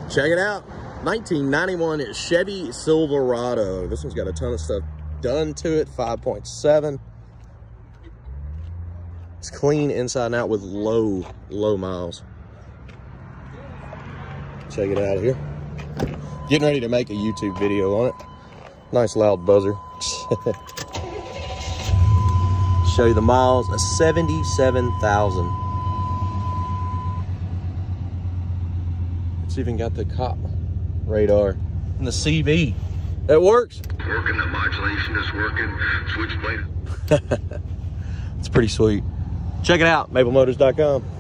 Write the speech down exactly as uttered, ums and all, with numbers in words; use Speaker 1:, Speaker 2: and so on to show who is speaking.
Speaker 1: Check it out. nineteen ninety-one Chevy Silverado. This one's got a ton of stuff done to it. five point seven. It's clean inside and out with low, low miles. Check it out here. Getting ready to make a YouTube video on it. Nice loud buzzer. Show you the miles. seventy-seven thousand. It's even got the cop radar and the C V. It works.
Speaker 2: Working, the modulation is working. Switchblade.
Speaker 1: It's pretty sweet. Check it out, maple motors dot com.